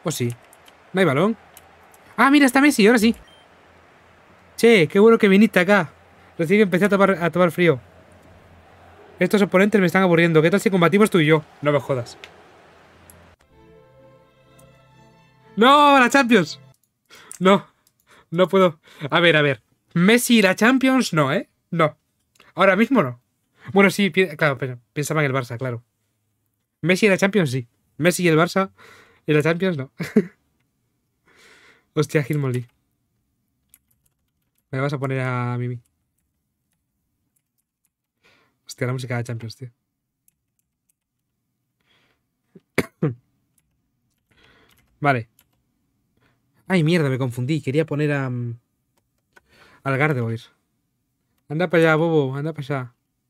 ¿O sí? ¿No hay balón? ¡Ah, mira, está Messi! Ahora sí. Che, qué bueno que viniste acá. Recién empecé a tomar frío. Estos oponentes me están aburriendo. ¿Qué tal si combatimos tú y yo? No me jodas. ¡No! ¡La Champions! No, no puedo. A ver, a ver. Messi y la Champions, no, ¿eh? No. Ahora mismo no. Bueno, sí, claro, pero pensaba en el Barça, claro. Messi y la Champions, sí. Messi y el Barça y la Champions, no. Hostia, Gilmolly. Me vas a poner a Mimi. Hostia, la música de la Champions, tío. Vale. Ay, mierda, me confundí. Quería poner a... al Gardevoir. Anda para allá, bobo. Anda para allá.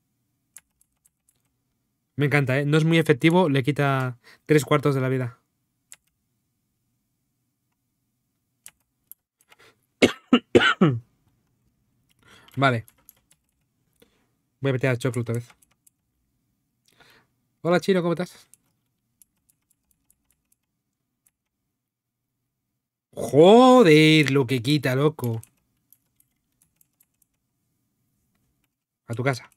Me encanta, ¿eh? No es muy efectivo. Le quita 3/4 de la vida. Vale. Voy a meter al Choclo otra vez. Hola, Chino, ¿cómo estás? Joder, lo que quita, loco. A tu casa.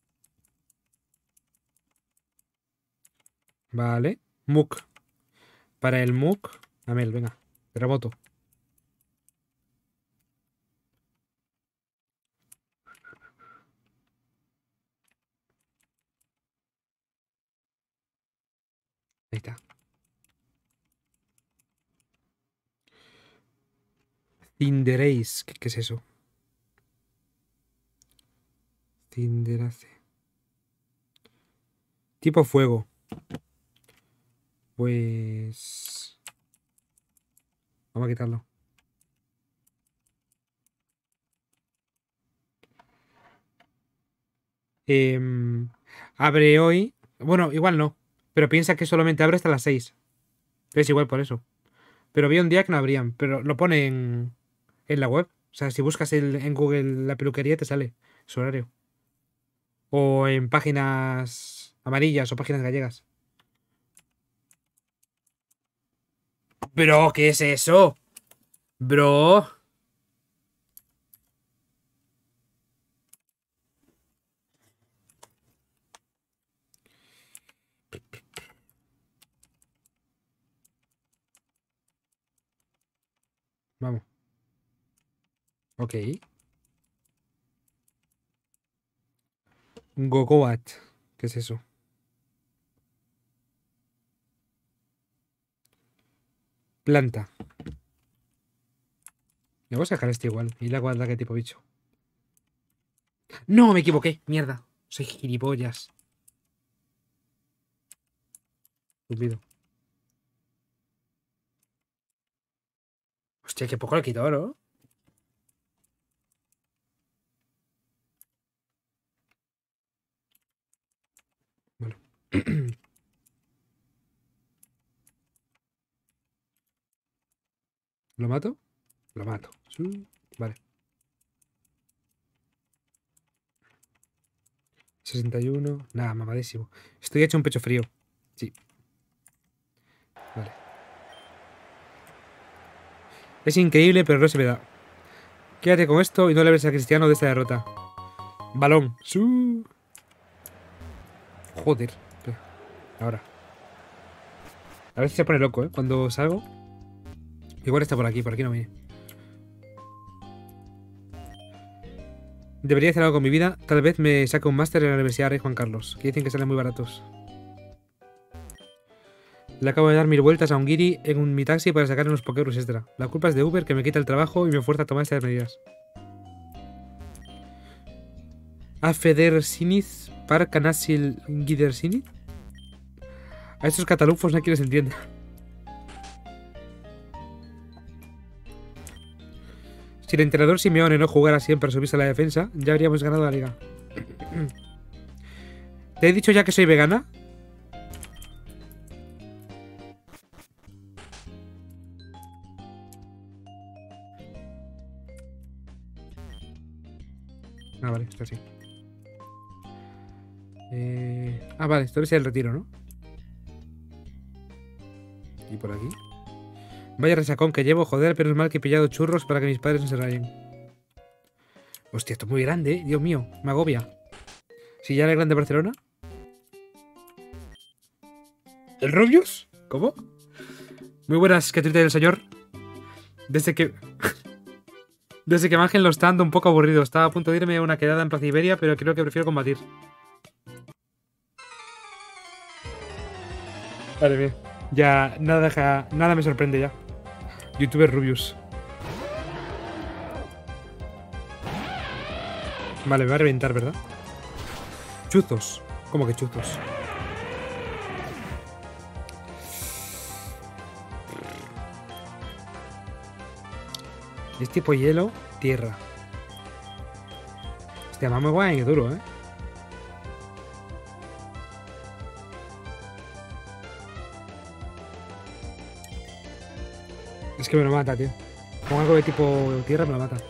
Vale. Muk. Para el Muk. Amel, venga. Terremoto. Ahí está. Cinderace. ¿Qué es eso? Cinderace. Tipo fuego. Pues... vamos a quitarlo. Abre hoy. Bueno, igual no. Pero piensa que solamente abre hasta las 6. Es igual por eso. Pero vi un día que no abrían. Pero lo pone en la web. O sea, si buscas en Google la peluquería te sale su horario. O en páginas amarillas o páginas gallegas. Bro, ¿qué es eso? Bro. Vamos. Ok. Gogoat. ¿Qué es eso? Planta. Le voy a sacar este igual. Y la guarda que tipo bicho. No, me equivoqué. Mierda. Soy gilipollas. Olvido. Hostia, qué poco le quitó, ¿no? Bueno. ¿Lo mato? Lo mato. Sí. Vale. 61. Nada, mamadísimo. Estoy hecho un pecho frío. Sí. Vale. Es increíble, pero no se me da. Quédate con esto y no le ves a Cristiano de esta derrota. Balón. Su. Joder. Espera. Ahora. A veces se pone loco, ¿eh? Cuando salgo. Igual está por aquí no viene. Debería hacer algo con mi vida. Tal vez me saque un máster en la Universidad Rey Juan Carlos, que dicen que salen muy baratos. Le acabo de dar 1000 vueltas a un guiri en mi taxi para sacar unos pokeros extra. La culpa es de Uber, que me quita el trabajo y me fuerza a tomar estas medidas. Afedersiniz par canasil Gidersinith. A estos catalufos no hay quien les entienda. Si el entrenador Simeone no jugara siempre a subirse a la defensa, ya habríamos ganado la liga. ¿Te he dicho ya que soy vegana? Ah, vale, esto sí. Vale, esto es el retiro, ¿no? Y por aquí. Vaya resacón que llevo, joder, pero es mal que he pillado churros para que mis padres no se rayen. Hostia, esto es muy grande, ¿eh? Dios mío, me agobia. Si ya era el Grande Barcelona. ¿El Rubius? ¿Cómo? Muy buenas, que del señor. Desde que me Ángel lo está dando un poco aburrido. Estaba a punto de irme a una quedada en Plaza Iberia, pero creo que prefiero combatir. Vale, bien. Ya, nada me sorprende ya. Youtuber Rubius. Vale, me va a reventar, ¿verdad? Chuzos. ¿Cómo que chuzos? Es tipo hielo, tierra. Hostia, más muy guay y duro, ¿eh? Es que me lo mata, tío. Con algo de tipo tierra me lo mata.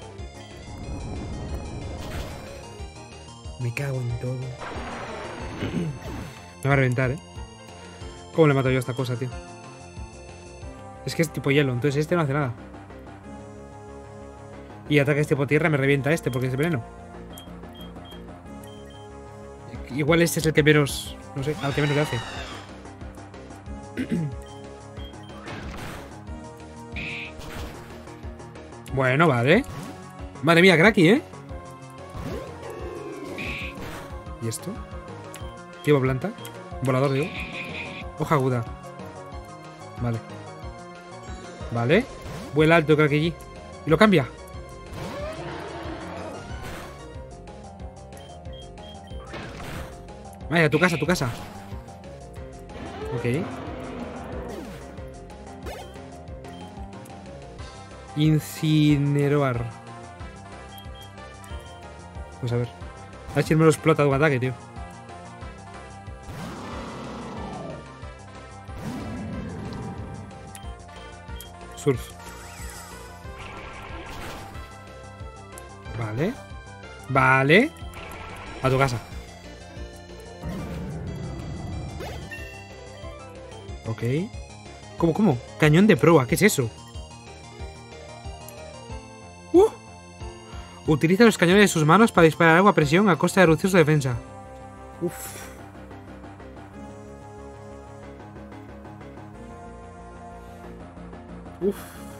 Me cago en todo. Me va a reventar, ¿eh? ¿Cómo le mato yo a esta cosa, tío? Es que es tipo hielo, entonces este no hace nada. Y ataques tipo tierra me revienta este porque es veneno. Igual este es el que menos... No sé, al que menos le hace. Bueno, vale. Madre mía, cracky, ¿eh? ¿Y esto? Tipo planta. Volador, digo. Hoja aguda. Vale. Vale. Vuela alto, cracky. Y lo cambia. Vaya, tu casa, tu casa. Ok. Incinerar. Pues a ver. A ver si me lo explota de un ataque, tío. Surf. Vale. Vale. A tu casa. Ok. ¿Cómo? Cañón de proa. ¿Qué es eso? Utiliza los cañones de sus manos para disparar agua a presión a costa de reducir su defensa. Uf. Uf.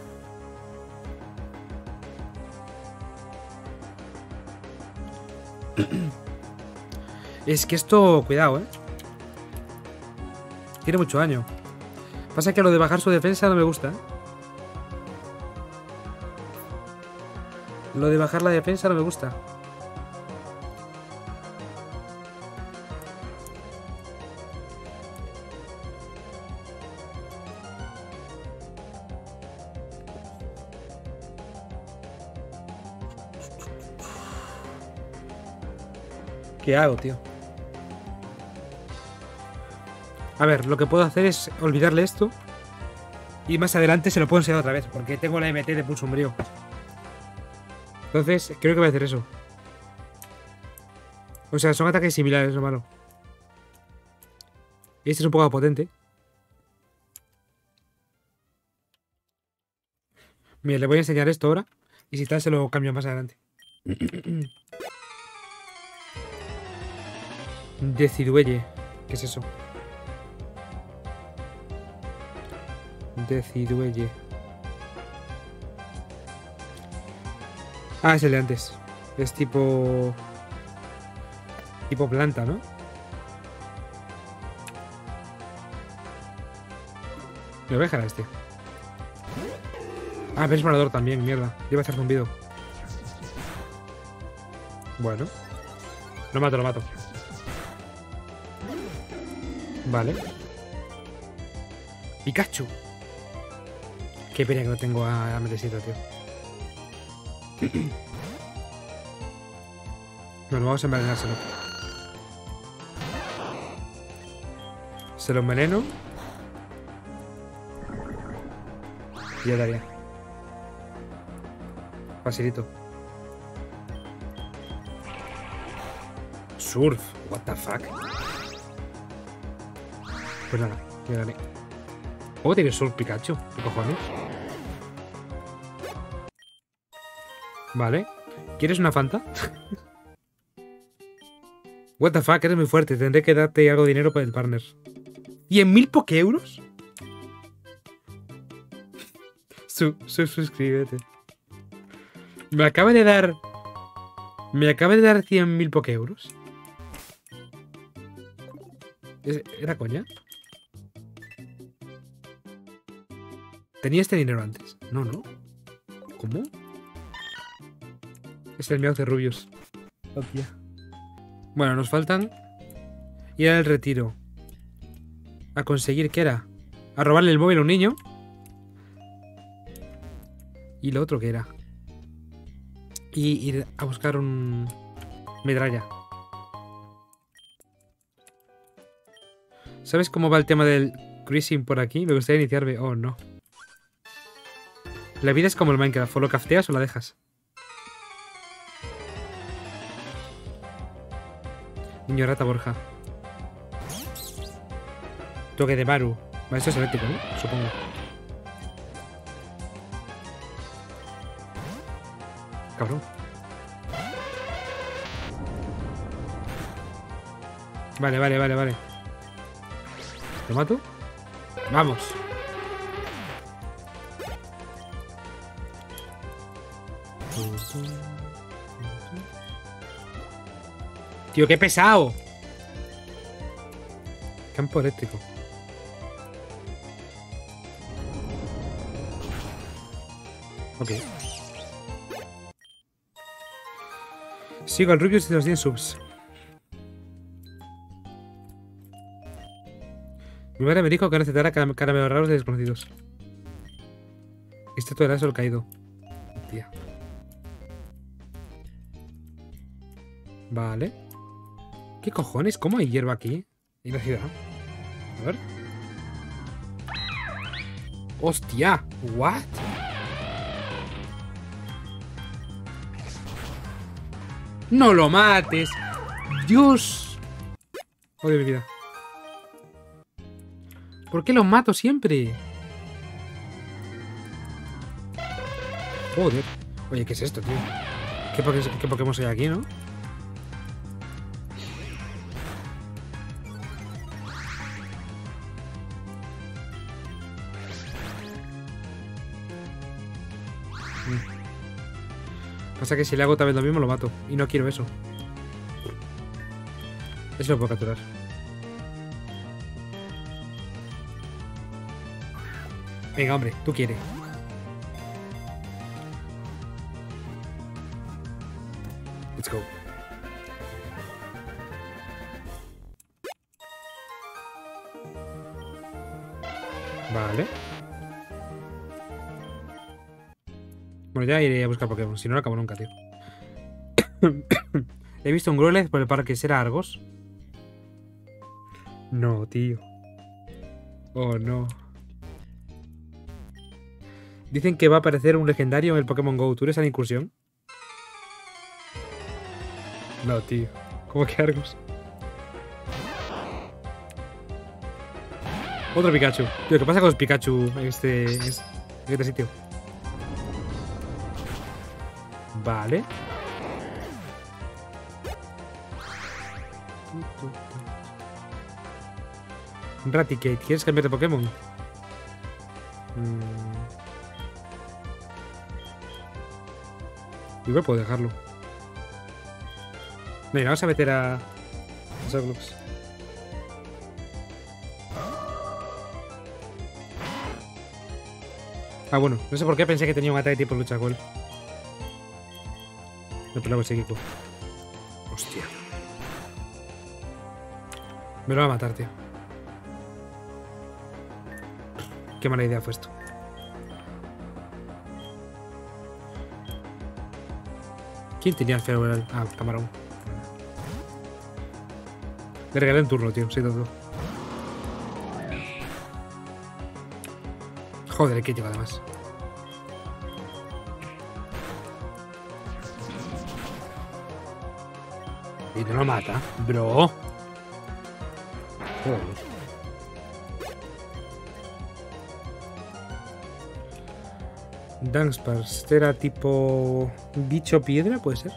Es que esto... Cuidado, ¿eh? Tiene mucho daño. Pasa que lo de bajar su defensa no me gusta, ¿eh? Lo de bajar la defensa no me gusta. ¿Qué hago, tío? A ver, lo que puedo hacer es olvidarle esto. Y más adelante se lo puedo enseñar otra vez. Porque tengo la MT de pulso umbrío. Entonces, creo que voy a hacer eso. O sea, son ataques similares, lo malo. Este es un poco potente. Mira, le voy a enseñar esto ahora. Y si tal, se lo cambio más adelante. Deciduelle. ¿Qué es eso? Deciduelle. Ah, es el de antes. Es tipo... tipo planta, ¿no? Me voy a dejar a este. Ah, ves volador también, mierda. Iba a estar zumbido. Bueno. Lo mato, lo mato. Vale. Pikachu. Qué pena que no tengo a Metesito, tío. Bueno, vamos a envenenárselo. Se lo enveneno. Y ya daría. Facilito. Surf. What the fuck. Pues nada, ya gané. ¿Cómo tiene Surf Pikachu? ¿Qué cojones? Vale. ¿Quieres una Fanta? What the fuck, eres muy fuerte. Tendré que darte algo de dinero para el partner. ¿100.000 Pokéeuros? Suscríbete. Me acaba de dar 100.000 Pokéeuros. ¿Era coña? ¿Tenía este dinero antes? No, ¿no? ¿Cómo? Es el Meowth de Rubius. Oh, tía. Bueno, nos faltan ir al retiro. A conseguir, ¿qué era? A robarle el móvil a un niño. ¿Y lo otro qué era? Y ir a buscar un metralla. ¿Sabes cómo va el tema del cruising por aquí? Me gustaría iniciarme. Oh, no. La vida es como el Minecraft. O lo crafteas o la dejas. Niño rata Borja. Toque de Baru. Vale, esto es eléctrico, ¿no? Supongo. Cabrón. Vale. ¿Lo mato? ¡Vamos! Tío, qué pesado. Campo eléctrico. Ok. Sigo al Rubius de los 100 subs. Mi madre me dijo que no aceptara caramelos raros de desconocidos. Este todo era solo caído. Tía. Vale. ¿Qué cojones? ¿Cómo hay hierba aquí? ¿En la ciudad? A ver. ¡Hostia! ¿What? ¡No lo mates! ¡Dios! Odio mi vida. ¿Por qué los mato siempre? Joder. Oye, ¿qué es esto, tío? ¿Qué Pokémon hay aquí, no? Pasa que si le hago otra vez lo mismo lo mato. Y no quiero eso. Eso lo puedo capturar. Venga, hombre, tú quieres. Let's go. Vale. Bueno, ya iré a buscar Pokémon. Si no, no acabo nunca, tío. He visto un Growlithe por el parque. ¿Será Argos? No, tío. Oh, no. Dicen que va a aparecer un legendario en el Pokémon GO. ¿Tú eres a la incursión? No, tío. ¿Cómo que Argos? Otro Pikachu. Tío, ¿qué pasa con los Pikachu en este sitio? Vale. Raticate, ¿quieres cambiar de Pokémon? Igual puedo dejarlo. Venga, vamos a meter a Zoglops. Ah, bueno, no sé por qué pensé que tenía un ataque tipo lucha gol. No, pero luego psíquico. Hostia. Me lo va a matar, tío. Qué mala idea fue esto. ¿Quién tenía el feo? Ah, camarón. Le regalé un turno, tío. Sí, todo. Joder, el crítico además. Y no lo mata, bro. Joder. Dunsparce. Este era tipo... bicho piedra, puede ser.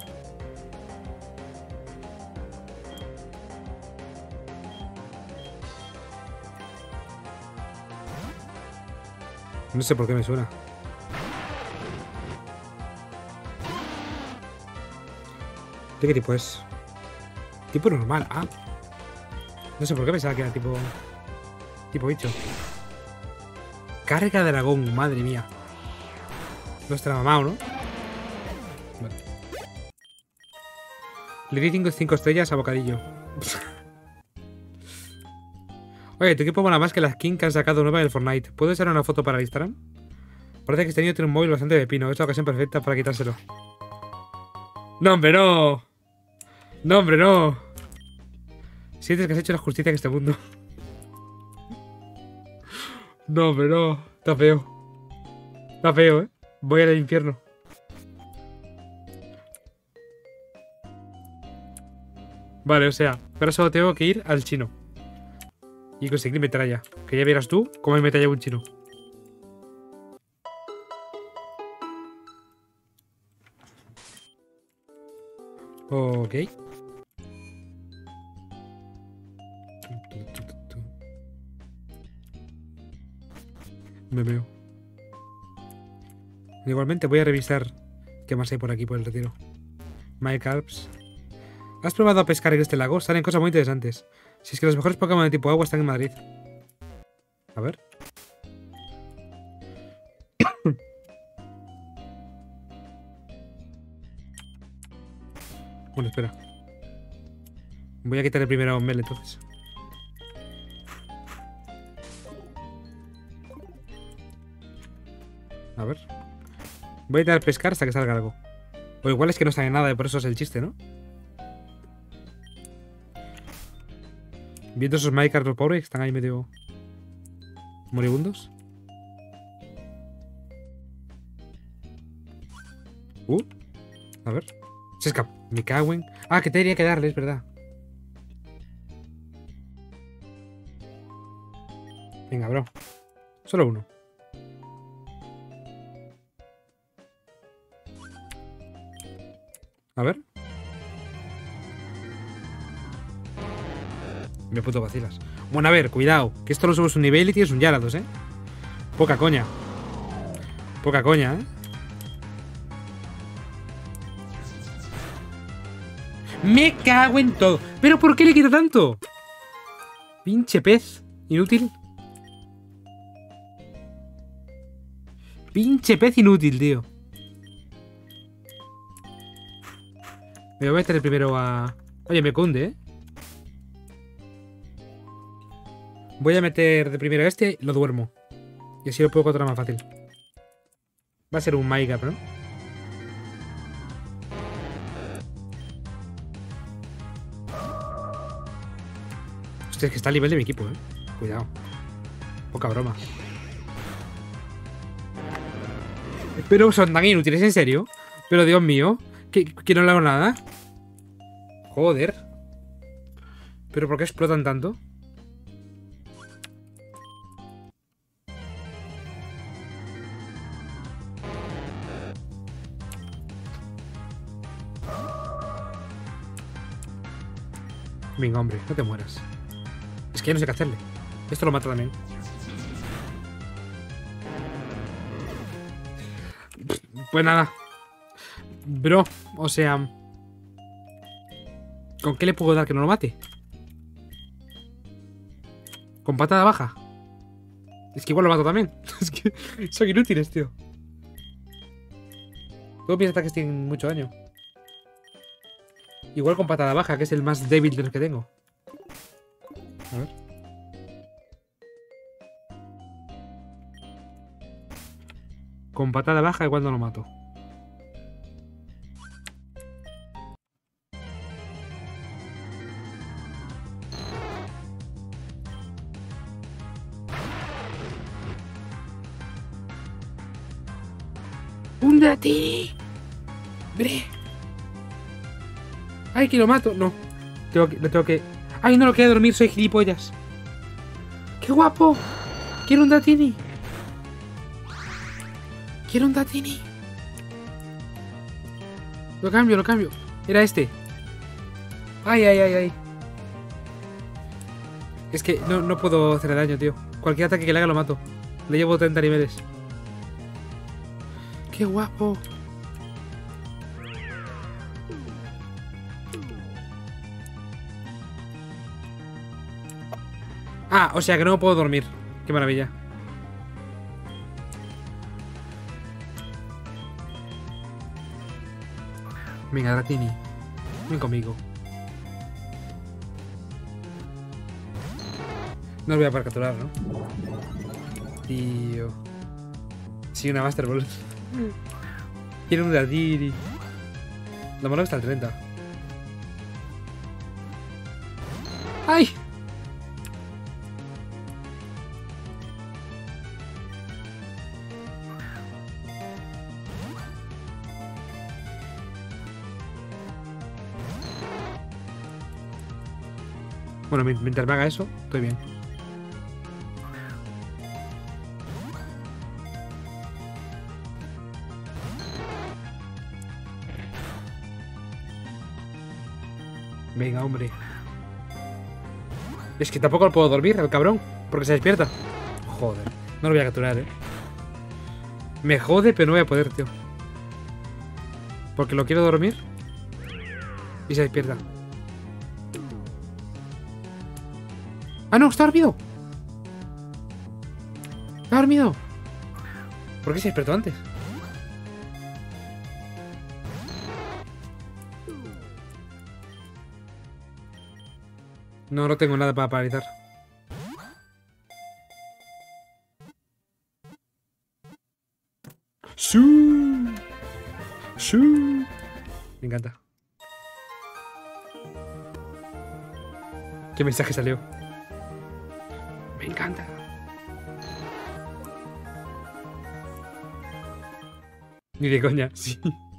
No sé por qué me suena. ¿De qué tipo es? Tipo normal, ah. No sé por qué pensaba que era tipo... tipo bicho. Carga de dragón, madre mía. Nuestra mamá, ¿no? Vale. Le di 5 estrellas a bocadillo. Oye, tu equipo mola más que la skin que han sacado nueva del Fortnite. ¿Puedo echar una foto para el Instagram? Parece que este niño tiene un móvil bastante de pino. Es la ocasión perfecta para quitárselo. ¡No, hombre, no! ¡No, hombre, no! Sientes que has hecho la justicia en este mundo. No, hombre, no. Está feo. Está feo, ¿eh? Voy al infierno. Vale, o sea, ahora solo tengo que ir al chino. Y conseguir metralla. Que ya verás tú cómo hay metralla un chino. Ok. Me veo. Igualmente voy a revisar qué más hay por aquí por el retiro. My Carps. ¿Has probado a pescar en este lago? Salen cosas muy interesantes. Si es que los mejores Pokémon de tipo agua están en Madrid. A ver. Bueno, espera. Voy a quitarle primero a Mel entonces. A ver. Voy a intentar pescar hasta que salga algo. O igual es que no sale nada y por eso es el chiste, ¿no? Viendo esos Magikarp los pobres que están ahí medio... moribundos. A ver. Se escapa. Me cago en... Ah, que tendría que darle, es verdad. Venga, bro. Solo uno. A ver. Me puto vacilas. Bueno, a ver, cuidado. Que esto lo subes un nivel y tienes un Gyarados, ¿eh? Poca coña. Poca coña, ¿eh? Me cago en todo. ¿Pero por qué le quita tanto? Pinche pez. Inútil. Pinche pez inútil, tío. Me voy a meter primero a... Oye, me cunde, ¿eh? Voy a meter de primero a este y lo duermo. Y así lo puedo controlar más fácil. Va a ser un Magikarp, ¿no? Hostia, es que está al nivel de mi equipo, ¿eh? Cuidado. Poca broma. Pero son tan inútiles, ¿en serio? Pero Dios mío, que no le hago nada. Joder. ¿Pero por qué explotan tanto? Venga, hombre, no te mueras. Es que ya no sé qué hacerle. Esto lo mata también. Pues nada. Bro, o sea... ¿Con qué le puedo dar que no lo mate? ¿Con patada baja? Es que igual lo mato también. Es que son inútiles, tío. Todos mis ataques tienen mucho daño. Igual con patada baja, que es el más débil de los que tengo. A ver. Con patada baja igual no lo mato. ¡Un Dratini! ¡Bre! ¡Ay, que lo mato! No. Le tengo que... ¡Ay, no lo quería dormir! Soy gilipollas. ¡Qué guapo! ¡Quiero un Dratini! Quiero un Dratini. Lo cambio, lo cambio. Era este. Ay, ay, ay, ay. Es que no puedo hacerle daño, tío. Cualquier ataque que le haga lo mato. Le llevo 30 niveles. ¡Qué guapo! Ah, o sea que no puedo dormir. Qué maravilla. Venga, Dratini. Ven conmigo. No lo voy a poder capturar, ¿no? Tío. Sí, una Master Ball. Quiero un Dratini. Lo malo está el 30. ¡Ay! Bueno, mientras me haga eso, estoy bien. Venga, hombre. Es que tampoco lo puedo dormir, el cabrón. Porque se despierta. Joder. No lo voy a capturar, Me jode, pero no voy a poder, tío. Porque lo quiero dormir. Y se despierta. ¡Ah, no! ¡Está dormido! ¡Está dormido! ¿Por qué se despertó antes? No tengo nada para paralizar. ¡Shoo! ¡Shoo! Me encanta. ¿Qué mensaje salió? Me encanta. Ni de coña, sí.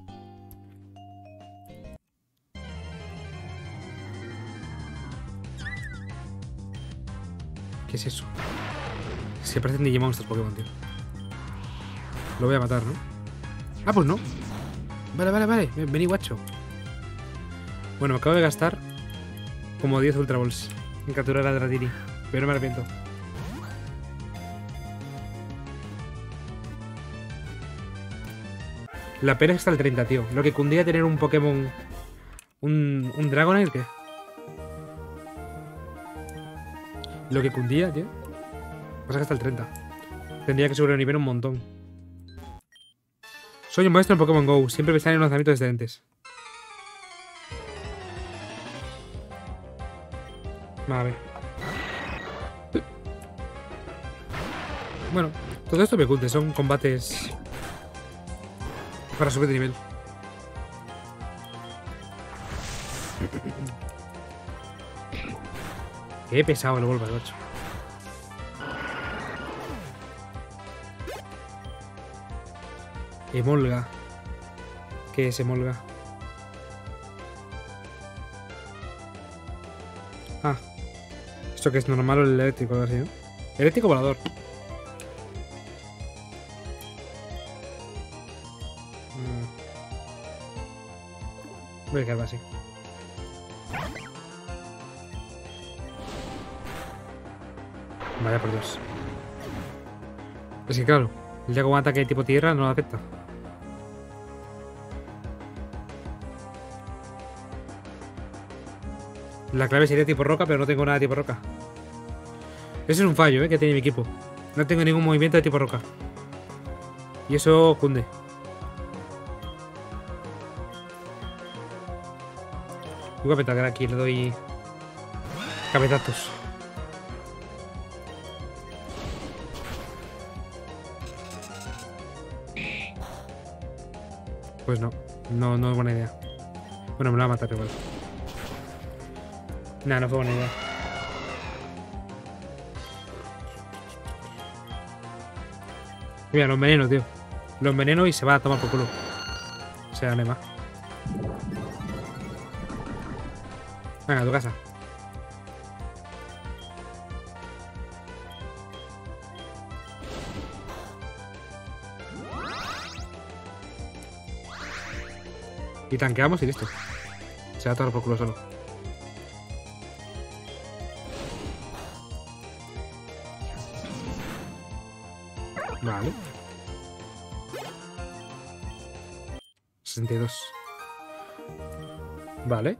¿Qué es eso? Se parecen Digimon estos Pokémon, tío. Lo voy a matar, ¿no? Ah, pues no. Vale. Vení, guacho. Bueno, me acabo de gastar como 10 Ultra Balls en capturar a Dratini. Pero no me arrepiento. La pena está al 30, tío. Lo que cundía tener un Pokémon... Un Dragonite, ¿qué? Lo que cundía, tío. Pasa que hasta el 30. Tendría que subir el nivel un montón. Soy un maestro en Pokémon GO. Siempre me salen lanzamientos excelentes. A ver. Bueno, todo esto me cunde. Son combates para subir de nivel. Qué pesado el Wolverine, macho. Emolga. ¿Qué es Emolga? Ah. ¿Esto que es normal o el eléctrico? A ver si, ¿no? Eléctrico volador. Voy a quedarme así. Vaya por Dios. Es que claro, el día con un ataque de tipo tierra no lo afecta. La clave sería tipo roca, pero no tengo nada de tipo roca. Eso es un fallo, que tiene mi equipo. No tengo ningún movimiento de tipo roca. Y eso cunde. Voy a petar aquí, le doy cabezazos. Pues no es buena idea. Bueno, me lo va a matar igual. Nah, no fue buena idea. Mira, lo enveneno, tío. Lo enveneno y se va a tomar por culo. O sea, nema. Venga, a tu casa. Y tanqueamos y listo. Se va a tomar por culo solo. Vale. 62. Vale.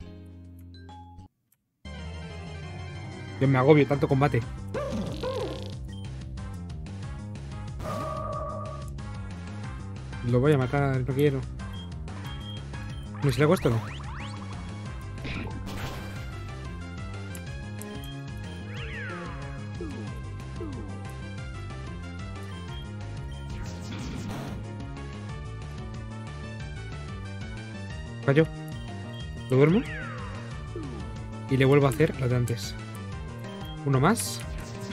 Yo me agobio tanto combate. Lo voy a matar, no quiero. ¿No se le ha puesto o no? Fallo. Lo duermo. Y le vuelvo a hacer lo de antes. Uno más.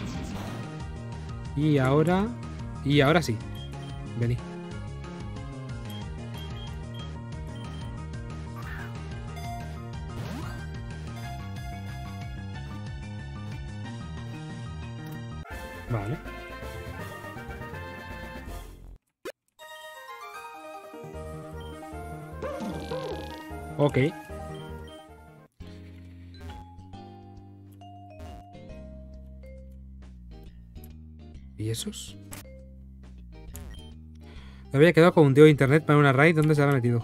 Y ahora... Y ahora sí. Vení. Vale. Ok. ¿Y esos? Me había quedado con un tío de internet para una raid. ¿Dónde se habrá metido?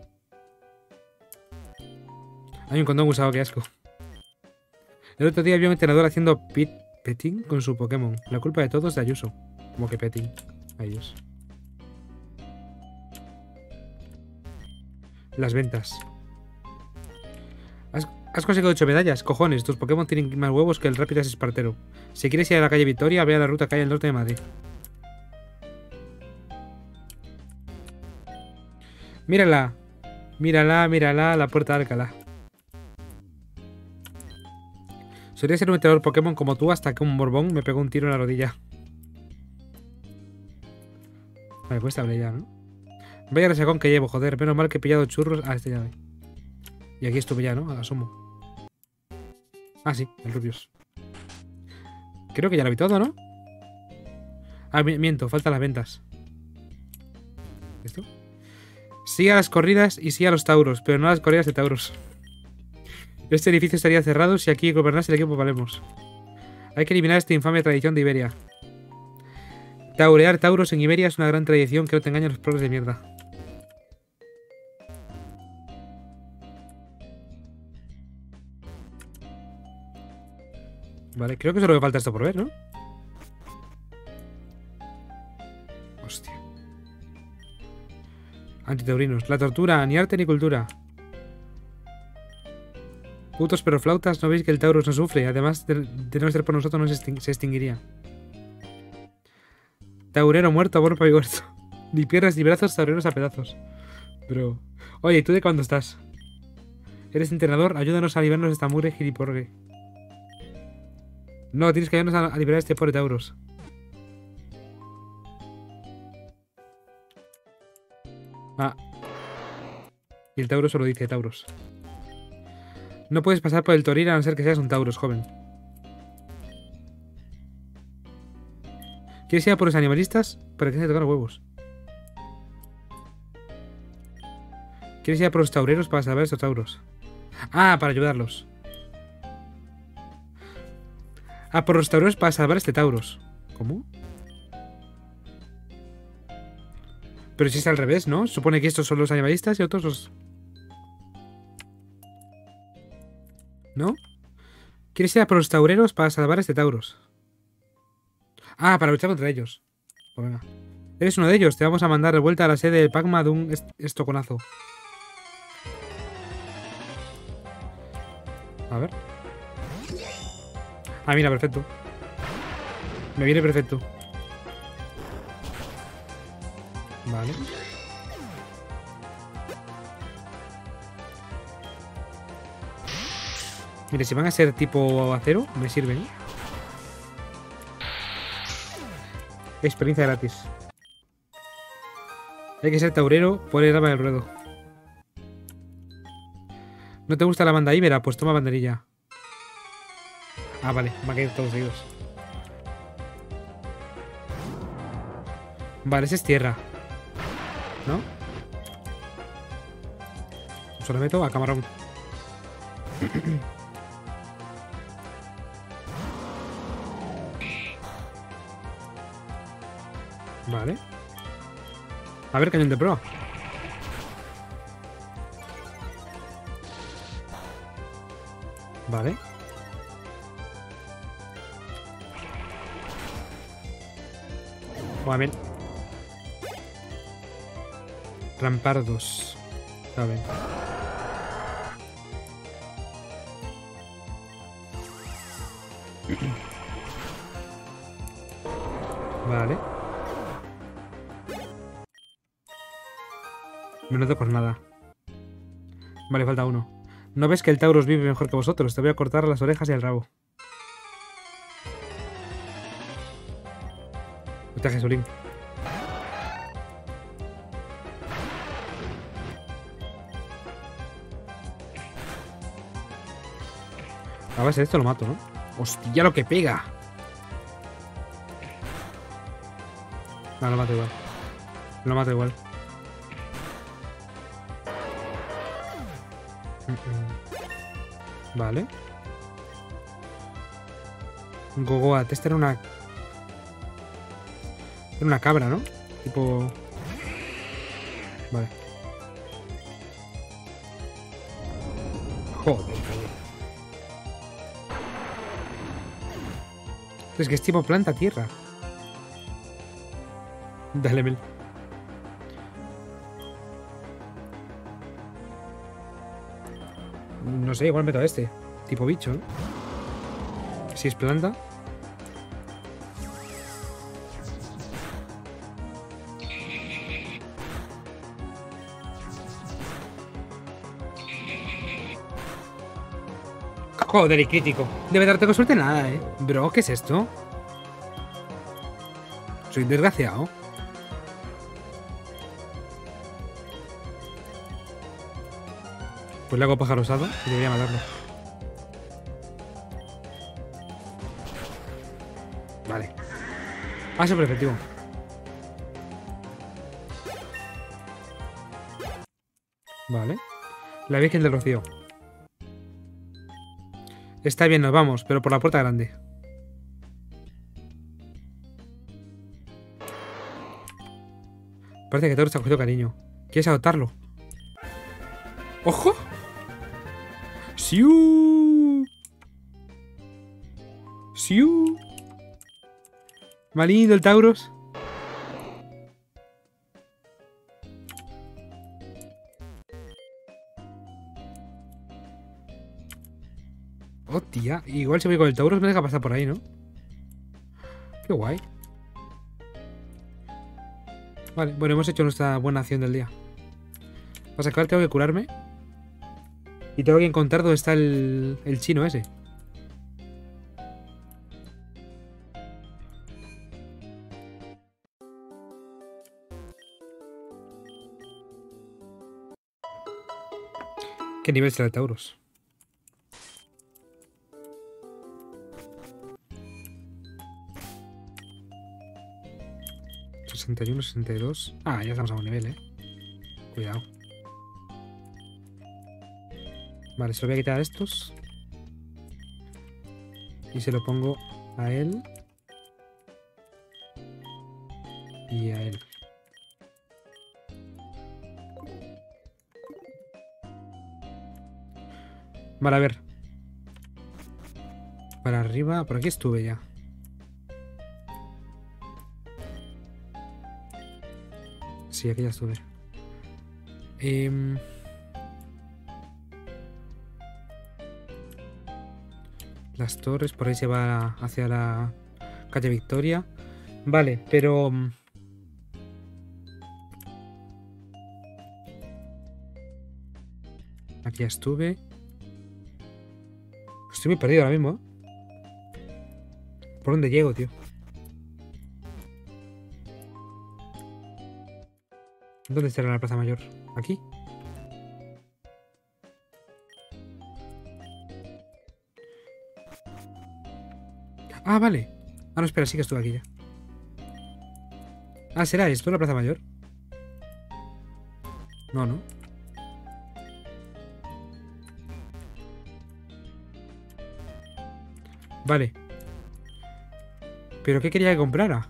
Hay un condón usado, qué asco. El otro día había un entrenador haciendo petting con su Pokémon. La culpa de todo es de Ayuso. Como que petting. Ay, Dios. Las ventas. Has conseguido 8 medallas. Cojones, tus Pokémon tienen más huevos que el Rápidas Espartero. Si quieres ir a la calle Victoria, ve a la ruta que hay al norte de Madrid. Mírala. Mírala, mírala, la puerta de Alcalá. Solía ser un entrenador Pokémon como tú hasta que un Borbón me pegó un tiro en la rodilla. Vale, pues estable ya, ¿no? Vaya resacón que llevo, joder. Menos mal que he pillado churros. Ah, este ya ve. Y aquí estuve ya, ¿no? Asumo. Ah, sí, el Rubius. Creo que ya lo vi todo, ¿no? Ah, miento, faltan las ventas. ¿Esto? Sí a las corridas y sí a los tauros, pero no a las corridas de tauros. Este edificio estaría cerrado si aquí gobernase el equipo Palemos. Hay que eliminar esta infame tradición de Iberia. Taurear tauros en Iberia es una gran tradición que no te engañan los pobres de mierda. Vale, creo que solo me falta esto por ver, ¿no? Hostia. Antitaurinos. La tortura, ni arte ni cultura. Putos pero flautas, ¿no veis que el Taurus no sufre? Además de no ser por nosotros, no se extinguiría. Taurero muerto, amor para muerto. Ni piernas ni brazos, taureros a pedazos. Bro. Oye, ¿y tú de cuándo estás? ¿Eres entrenador? Ayúdanos a liberarnos de esta mugre giliporre. No, tienes que ayudarnos a liberar a este pobre Taurus. Ah. Y el Taurus solo dice Taurus. No puedes pasar por el Toril a no ser que seas un Taurus, joven. ¿Quieres ir a por los animalistas? ¿Para qué se tocan los huevos? ¿Quieres ir a por los taureros para salvar a estos tauros? Ah, para ayudarlos. Ah, por los taureros para salvar a este Tauros. ¿Cómo? Pero si es al revés, ¿no? Supone que estos son los animalistas y otros los... ¿No? ¿Quieres ir a por los taureros para salvar a este Tauros? Ah, para luchar contra ellos. Pues venga. Eres uno de ellos. Te vamos a mandar de vuelta a la sede del Pagma de un estoconazo. A ver. Ah, mira, perfecto. Me viene perfecto. Vale. Mire, si van a ser tipo acero, me sirven. Experiencia gratis. Hay que ser taurero por el arma del ruedo. ¿No te gusta la banda íbera? Pues toma banderilla. Ah, vale, me han caído todos seguidos. Vale, ese es tierra. ¿No? Pues ahora meto a camarón. Vale. A ver, cañón de proa. Vale. Bien. Rampardos. A ver. Vale. Me noto por nada. Vale, falta uno. ¿No ves que el Taurus vive mejor que vosotros? Te voy a cortar las orejas y el rabo. Hostia, Jesulín. A base de esto lo mato, ¿no? ¡Hostia, lo que pega! No, lo mato igual. Lo mato igual. Vale. Gogoat. Esta era una... Era una cabra, ¿no? Tipo... Vale. Joder, joder. Es que es tipo planta-tierra. Dale, Mel. No sé, igual meto a este. Tipo bicho, ¿no? Si es planta. Joder, y crítico. Debe darte con suerte nada, ¿eh? Bro, ¿qué es esto? Soy desgraciado. Pues le hago pájaro osado y debería matarlo. Vale. Ah, súper efectivo. Vale. La Virgen del Rocío. Está bien, nos vamos, pero por la puerta grande. Parece que Taurus te ha cogido cariño. ¿Quieres adoptarlo? ¡Ojo! ¡Siu! ¡Siu! ¡Más lindo el Taurus! Oh, tía. Igual si voy con el Taurus me deja pasar por ahí, ¿no? Qué guay. Vale, bueno, hemos hecho nuestra buena acción del día. Vas a acabar, tengo que curarme. Y tengo que encontrar dónde está el chino ese. ¿Qué nivel será el Taurus? ¿61, 62? Ah, ya estamos a un nivel, Cuidado. Vale, se lo voy a quitar a estos. Y se lo pongo a él. Y a él. Vale, a ver. Para arriba, por aquí estuve ya. Sí, aquí ya estuve. Las torres, por ahí se va hacia la calle Victoria. Vale, pero... Aquí ya estuve. Estoy muy perdido ahora mismo, ¿Por dónde llego, tío? ¿Dónde estará la Plaza Mayor? ¿Aquí? Ah, vale. Ah, no, espera, sí que estuve aquí ya. Ah, ¿será esto la Plaza Mayor? No, ¿no? Vale. ¿Pero qué quería que comprara?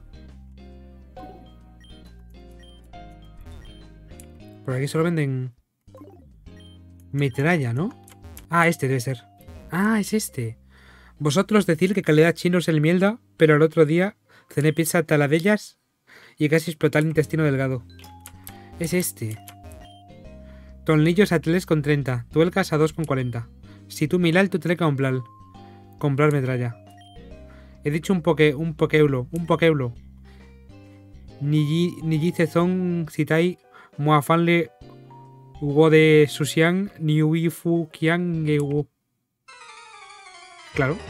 Por aquí solo venden... metralla, ¿no? Ah, este debe ser. Ah, es este. Vosotros decir que calidad chino es el mielda, pero el otro día cené pizza taladellas y casi explotar el intestino delgado. Es este. Tornillos a 3,30. Tuercas a 2,40. Si tú milal, tú tenés que comprar metralla. He dicho un pokeulo. Ni Cezón Citai Moafanle Hugo de Suxian Ni Uifu Kian Gewu. Claro.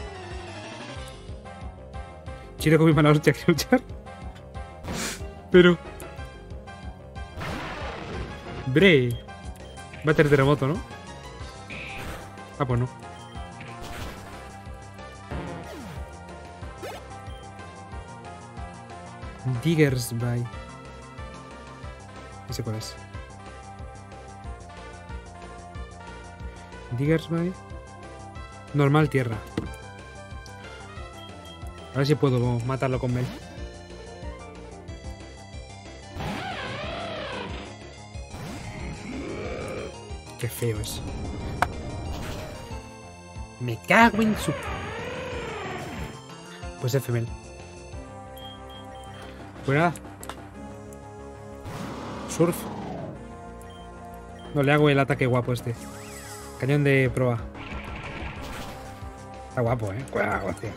Chino con mi mala hostia que luchar. Pero. Bre. Va a tener terremoto, ¿no? Ah, pues no. Diggersby. No sé cuál es. Diggersby. Normal tierra. A ver si puedo matarlo con Mel. Qué feo es. Me cago en su... Pues FML. Pues nada. Surf. No le hago el ataque guapo este. Cañón de proa. Está guapo, Cuidado, hostia.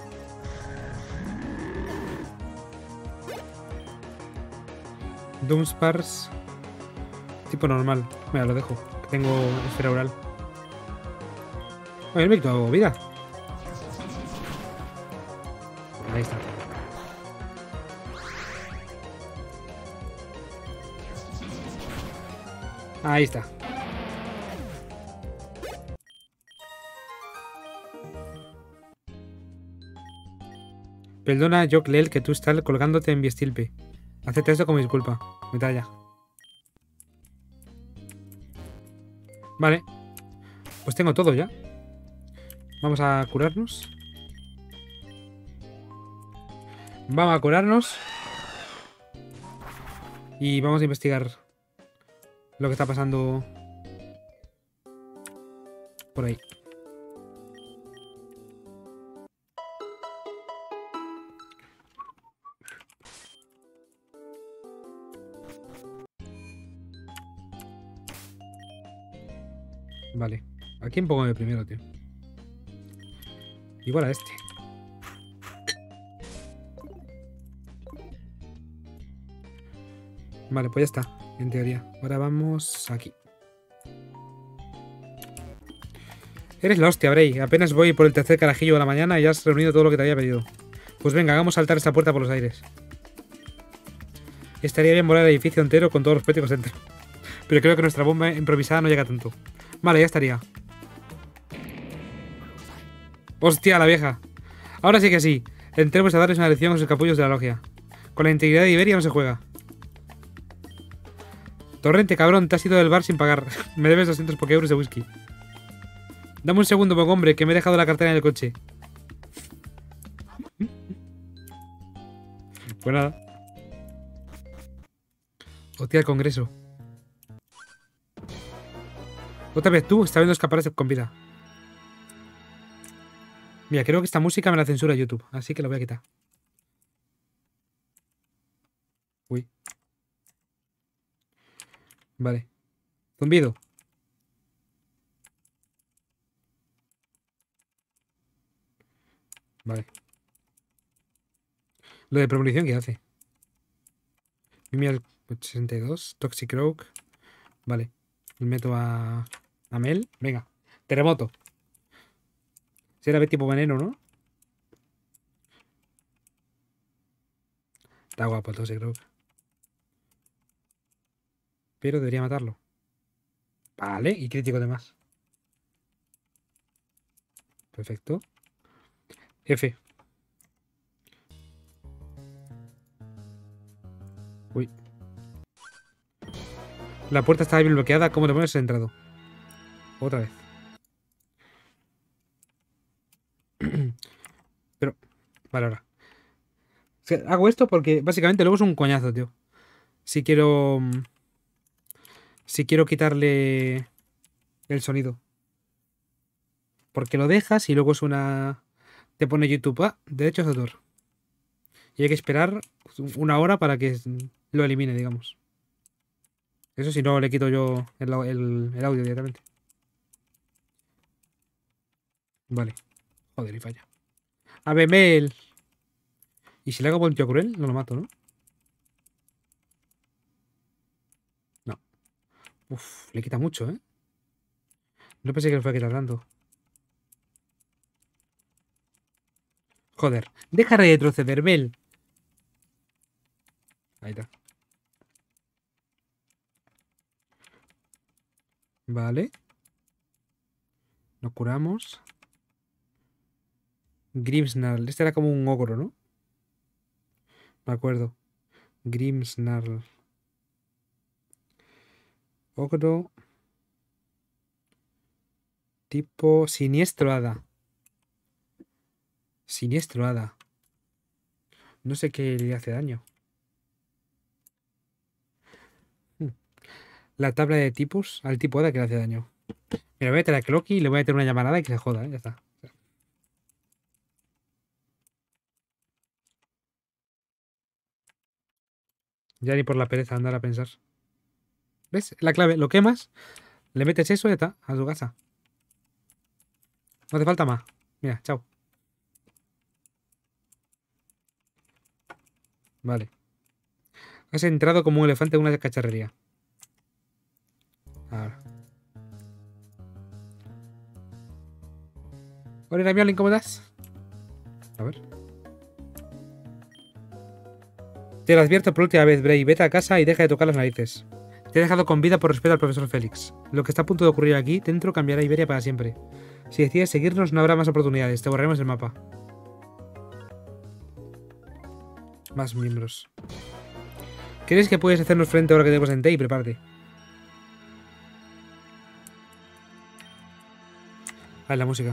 Doomspars. Tipo normal. Mira, lo dejo. Tengo esfera oral. Oye, el Víctor, vida. Ahí está. Ahí está. Perdona, Joklel, que tú estás colgándote en Biestilpe. Acepta esto como disculpa. Metalla. Vale. Pues tengo todo ya. Vamos a curarnos. Vamos a curarnos. Y vamos a investigar lo que está pasando por ahí. Vale. ¿A quién pongo de primero, tío? Igual a este. Vale, pues ya está. En teoría. Ahora vamos aquí. Eres la hostia, Bray. Apenas voy por el tercer carajillo de la mañana y ya has reunido todo lo que te había pedido. Pues venga, hagamos saltar esta puerta por los aires. Estaría bien volar el edificio entero con todos los péticos dentro. Pero creo que nuestra bomba improvisada no llega tanto. Vale, ya estaría. ¡Hostia, la vieja! Ahora sí que sí. Entremos a darles una lección a los capullos de la logia. Con la integridad de Iberia no se juega. Torrente, cabrón, te has ido del bar sin pagar. Me debes 200 euros de whisky. Dame un segundo, buen hombre, que me he dejado la cartera en el coche. Pues nada. Hostia, el congreso. Otra vez tú, está viendo escapar con vida. Mira, creo que esta música me la censura YouTube, así que la voy a quitar. Uy. Vale. Zumbido. Vale. Lo de premonición, ¿qué hace? Mimial 82, Toxic Rogue. Vale. Meto a Mel. Venga. Terremoto. Será tipo veneno, ¿no? Está guapo el Toxic Rogue. Pero debería matarlo. Vale. Y crítico de más. Perfecto. F. Uy. La puerta estaba bien bloqueada. ¿Cómo te pones entrado? Otra vez. Vale, ahora. O sea, hago esto porque básicamente luego es un coñazo, tío. Si quiero... Si quiero quitarle el sonido. Porque lo dejas y luego suena... Te pone YouTube. Ah, derechos de autor. Y hay que esperar una hora para que lo elimine, digamos. Eso si no le quito yo el audio directamente. Vale. Joder, y falla. A ver, Mel. ¿Y si le hago buen tío cruel? No lo mato, ¿no? No. Uf, le quita mucho, ¿eh? No pensé que le fuera a quitar tanto. Joder. Deja de retroceder, Mel. Ahí está. Vale. Nos curamos. Grimsnarl. Este era como un ogro, ¿no? Me acuerdo. Grimsnarl. Ogro. Tipo siniestro hada. Siniestro hada. No sé qué le hace daño. La tabla de tipos al tipo hada que le hace daño. Mira, voy a meter a Clocky y le voy a meter una llamarada y que se joda, ¿eh? Ya está. Ya ni por la pereza andar a pensar. ¿Ves? La clave, lo quemas, le metes eso y ya está, a tu casa. No hace falta más. Mira, chao. Vale. Has entrado como un elefante en una cacharrería. Ahora. Hola, Miolin, ¿cómo estás? A ver. Te lo advierto por última vez, Bray. Vete a casa y deja de tocar las narices. Te he dejado con vida por respeto al profesor Félix. Lo que está a punto de ocurrir aquí dentro cambiará Iberia para siempre. Si decides seguirnos, no habrá más oportunidades. Te borraremos el mapa. Más miembros. ¿Crees que puedes hacernos frente ahora que tenemos en T? Prepárate. Ah, la música.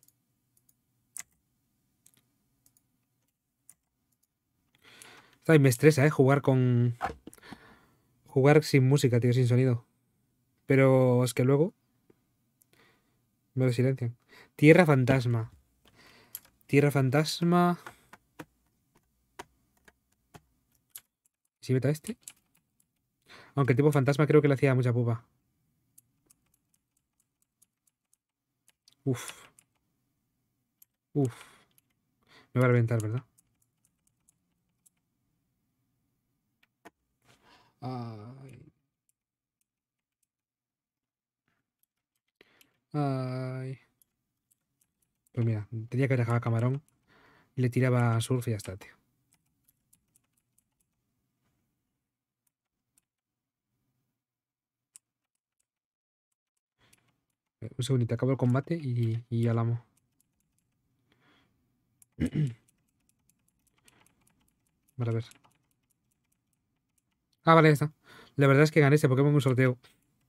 Ay, me estresa, jugar con... Jugar sin música, tío, sin sonido. Pero es que luego me lo silencian. Tierra fantasma. Tierra fantasma. ¿Si meta este? Aunque el tipo fantasma creo que le hacía mucha pupa. Uf. Uf. Me va a reventar, ¿verdad? Ay. Ay. Pues mira, tenía que dejar a camarón y le tiraba surf y ya está, tío. Un segundito, acabo el combate y al amo. Vale, a ver. Ah, vale, ya está. La verdad es que gané ese Pokémon en un sorteo.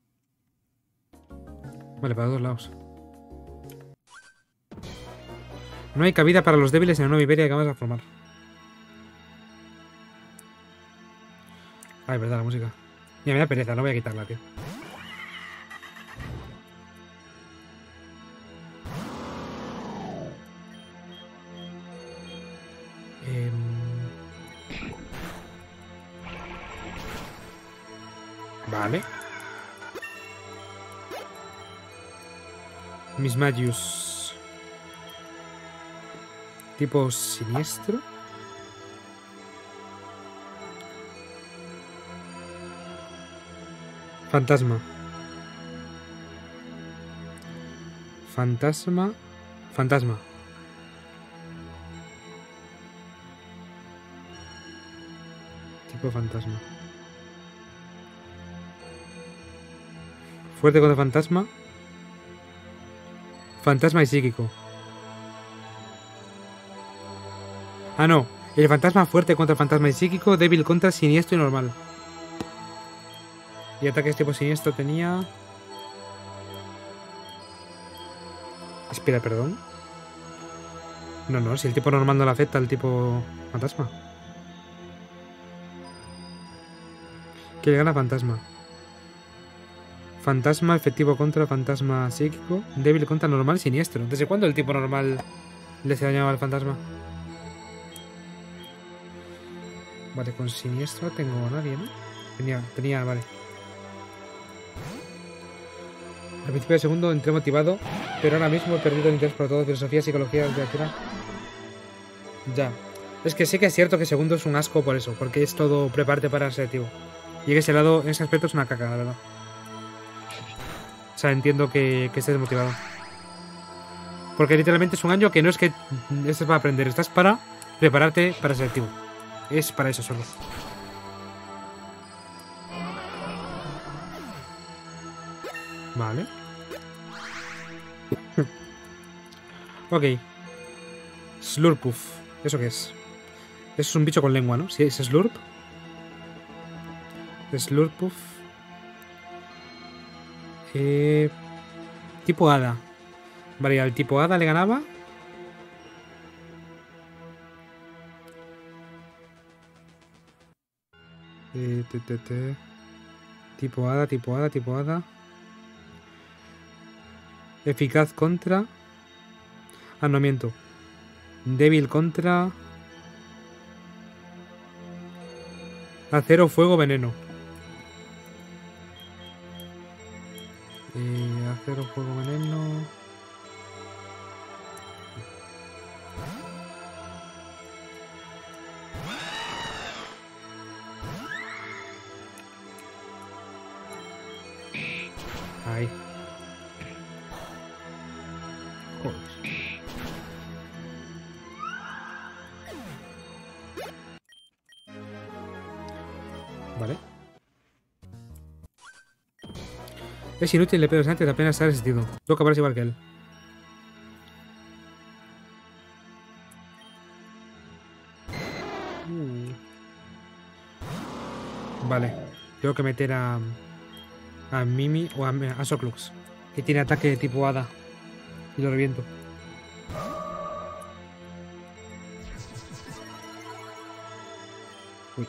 Vale, para los dos lados. No hay cabida para los débiles en la nueva Iberia que vamos a formar. Ah, es verdad, la música. Mira, me da pereza, no voy a quitarla, tío. Vale. Mismagius. Tipo siniestro. Fantasma. Fantasma. Fantasma. Tipo fantasma. Fuerte contra fantasma. Fantasma y psíquico. Ah, no. El fantasma fuerte contra fantasma y psíquico. Débil contra siniestro y normal. Y ataques tipo siniestro tenía... Espera, perdón. No, no, si el tipo normal no le afecta al tipo fantasma. Que le gana fantasma. Fantasma efectivo contra fantasma psíquico. Débil contra normal siniestro. ¿Desde cuándo el tipo normal le hace daño al fantasma? Vale, con siniestro tengo a nadie, ¿no? Tenía, vale. Al principio del segundo entré motivado, pero ahora mismo he perdido el interés por todo, filosofía, psicología, literatura. Ya. Es que sí que es cierto que segundo es un asco por eso, porque es todo prepárate para el selectivo. Y en ese lado, en ese aspecto es una caca, la verdad. O sea, entiendo que estés desmotivado. Porque literalmente es un año que no es que estés para aprender, estás para prepararte para el selectivo. Es para eso solo. Vale. Ok. Slurpuff. ¿Eso qué es? Eso es un bicho con lengua, ¿no? Sí, es Slurp. Slurpuff. Tipo hada. Vale, y al tipo hada le ganaba. Tipo hada, tipo hada, tipo hada. Eficaz contra. Ah, no miento. Débil contra. Acero, fuego, veneno. Acero, fuego, veneno. Ahí. Joder. Vale. Es inútil, le pedo antes de apenas estar resistido. Tengo que acabar igual que él. Vale. Tengo que meter a Mimi o a Soclux, que tiene ataque de tipo hada. Y lo reviento. Uy.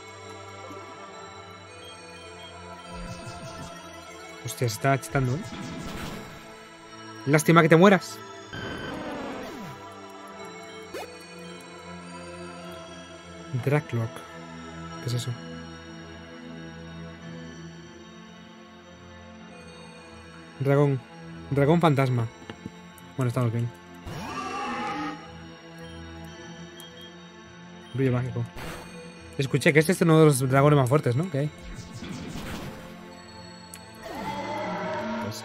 Hostia, se está achitando, ¿eh? Lástima que te mueras. Dracloak. ¿Qué es eso? Dragón. Dragón fantasma. Bueno, estamos bien. Brillo mágico. Escuché que este es uno de los dragones más fuertes, ¿no? ¿Qué hay? Pues.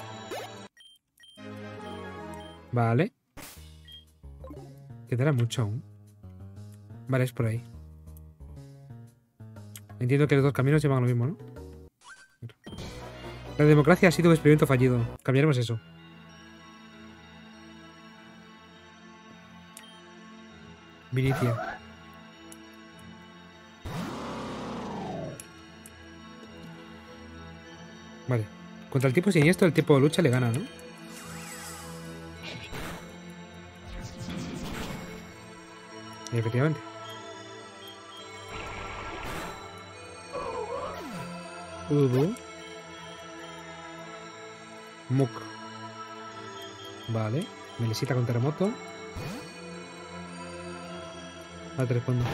Vale. Quedará mucho aún. Vale, es por ahí. Entiendo que los dos caminos llevan a lo mismo, ¿no? La democracia ha sido un experimento fallido. Cambiaremos eso. Vinicia. Vale. Contra el tipo siniestro, el tipo de lucha le gana, ¿no? Efectivamente. Muk. Vale. Melisita con terremoto. Ahora te respondo.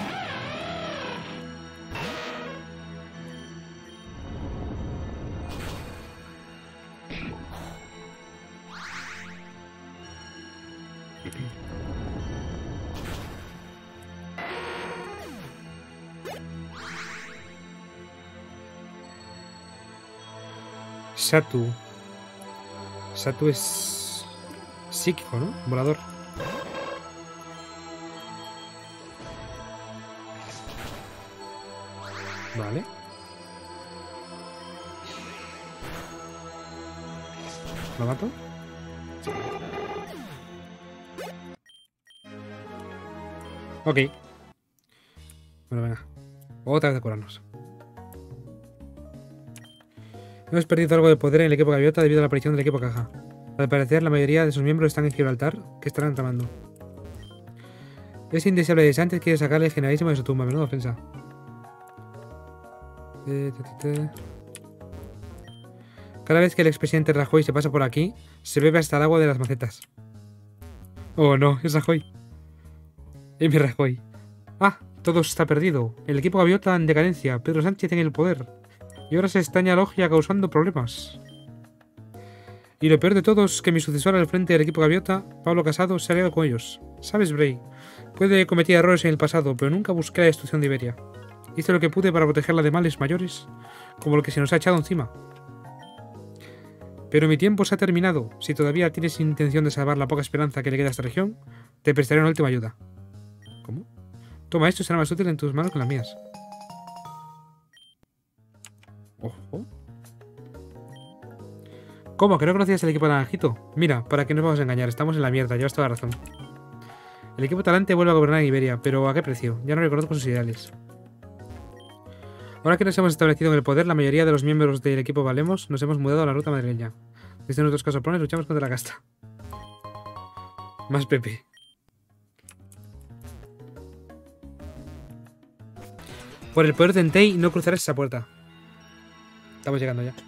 Satu. Satu es psíquico, ¿no? Volador. Vale. ¿Lo mato? Ok. Bueno, venga. Otra vez de curarnos. Hemos perdido algo de poder en el equipo Gaviota debido a la aparición del equipo Caja. Al parecer, la mayoría de sus miembros están en Gibraltar, que estarán tramando. Es indeseable de Sánchez quiere sacarle el generalísimo de su tumba. Menuda ofensa. Cada vez que el expresidente Rajoy se pasa por aquí, se bebe hasta el agua de las macetas. Oh no, es Rajoy. Mi Rajoy. Ah, todo está perdido. El equipo Gaviota en decadencia. Pedro Sánchez en el poder. Y ahora se extraña logia causando problemas. Y lo peor de todo es que mi sucesor al frente del equipo Gaviota, Pablo Casado, se ha aliado con ellos. ¿Sabes, Bray? Puede cometer errores en el pasado, pero nunca busqué la destrucción de Iberia. Hice lo que pude para protegerla de males mayores, como lo que se nos ha echado encima. Pero mi tiempo se ha terminado. Si todavía tienes intención de salvar la poca esperanza que le queda a esta región, te prestaré una última ayuda. ¿Cómo? Toma, esto será más útil en tus manos que en las mías. Ojo. ¿Cómo? ¿Que no conocías el equipo naranjito? Mira, para que no nos vamos a engañar, estamos en la mierda, llevas toda la razón. El equipo Talante vuelve a gobernar Iberia, pero ¿a qué precio? Ya no reconozco sus ideales. Ahora que nos hemos establecido en el poder, la mayoría de los miembros del equipo Valemos nos hemos mudado a la ruta madrileña. Desde nuestros casoprones luchamos contra la casta. Más Pepe. Por el poder de Entei no cruzarás esa puerta. Estamos llegando ya.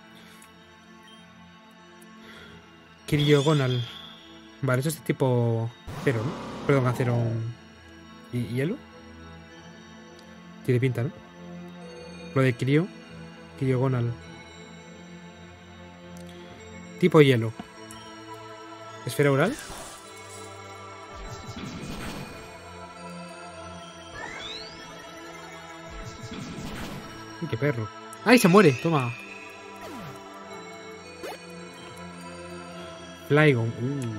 Kiriogonal. Vale, eso es de tipo cero, ¿no? Perdón, acero. ¿Y hielo? Tiene pinta, ¿no? Lo de Kiriogonal. Tipo hielo. ¿Esfera oral? Uy, qué perro. ¡Ay, se muere! Toma. Flygon.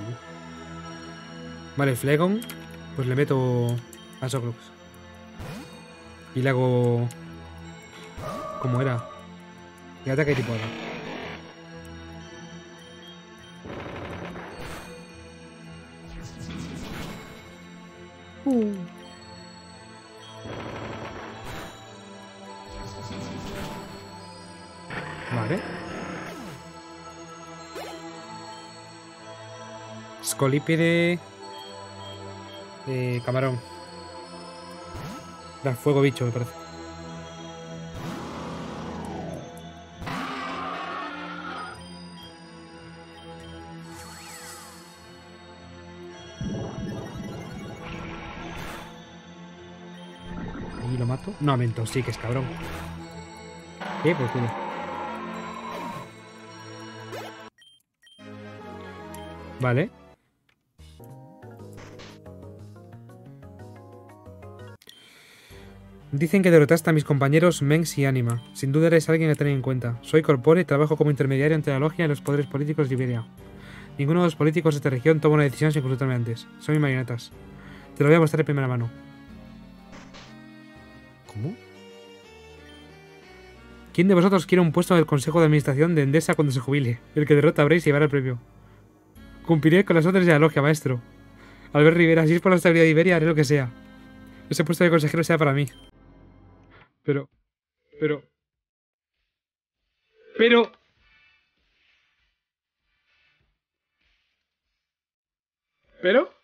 Vale, Flygon. Pues le meto a Soclops. Y le hago... ¿Cómo era? Y ataque tipo ahora. Vale. Scolipede. Camarón. Da fuego bicho, me parece. ¿Y lo mato? No, mento, sí que es cabrón. ¿Qué? Por culo. Vale. Dicen que derrotaste a mis compañeros Mengs y Anima. Sin duda eres alguien a tener en cuenta. Soy Corpore y trabajo como intermediario entre la logia y los poderes políticos de Iberia. Ninguno de los políticos de esta región toma una decisión sin consultarme antes. Son mis marionetas. Te lo voy a mostrar de primera mano. ¿Cómo? ¿Quién de vosotros quiere un puesto en el consejo de administración de Endesa cuando se jubile? El que derrota a Bray se llevará el premio. Cumpliré con las órdenes de la logia, maestro. Albert Rivera, si es por la estabilidad de Iberia, haré lo que sea. Ese puesto de consejero sea para mí. Pero... ¿Pero? ¿Pero?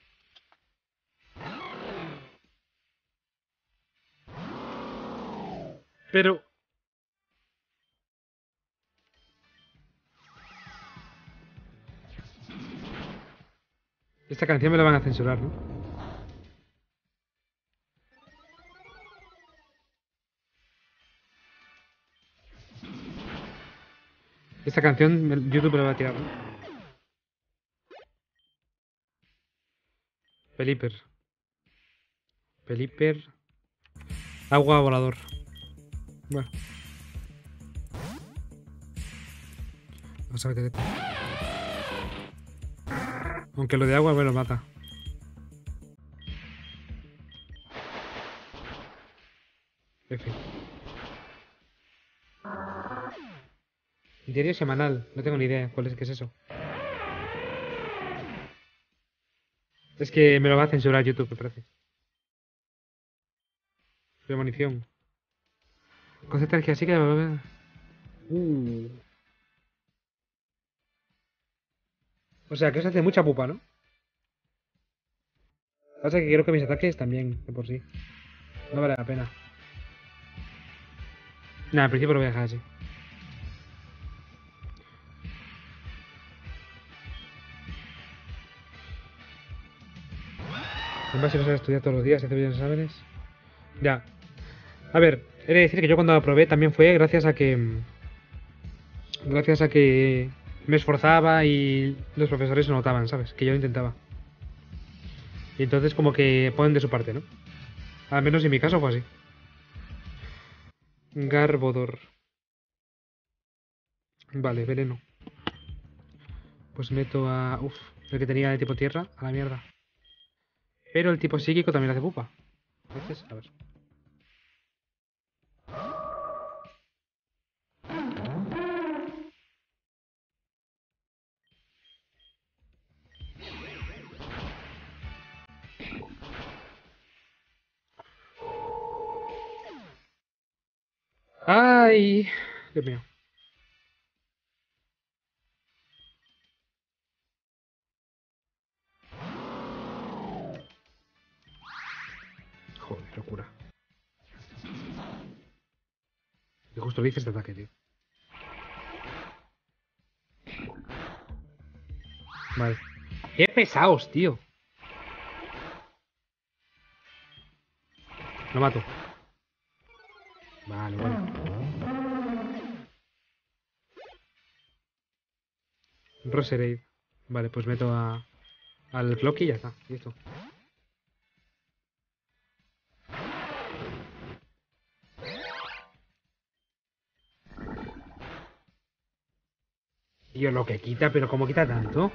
Pero... Esta canción me la van a censurar, ¿no? Esta canción YouTube me la va a tirar, ¿no? Peliper. Peliper. Agua volador. Bueno. Vamos a meter esto. Aunque lo de agua me lo mata. F. Diario semanal. No tengo ni idea cuál es, qué es eso. Es que me lo va a censurar YouTube, me parece. Premonición. Concepto de energía psíquica de... O sea, que eso hace mucha pupa, ¿no? Pasa que creo que mis ataques también, de por sí. No vale la pena. Nada, al principio lo voy a dejar así. Además, si no sabes estudiar todos los días y hacer bien exámenes. Ya. A ver, he de decir que yo cuando lo probé también fue gracias a que. Gracias a que me esforzaba y los profesores lo notaban, ¿sabes? Que yo lo intentaba. Y entonces como que ponen de su parte, ¿no? Al menos en mi caso fue así. Garbodor. Vale, veneno. Pues meto a... Uf, el que tenía de tipo tierra, a la mierda. Pero el tipo psíquico también hace pupa. Entonces, a ver. ¡Ay! Dios mío. Joder, locura. Y justo le hice este ataque, tío. Vale. ¡Qué pesados, tío! Lo mato. Vale, vale. Roserade. Vale, pues meto al Floki y ya está. Listo. Tío, lo que quita, pero ¿cómo quita tanto?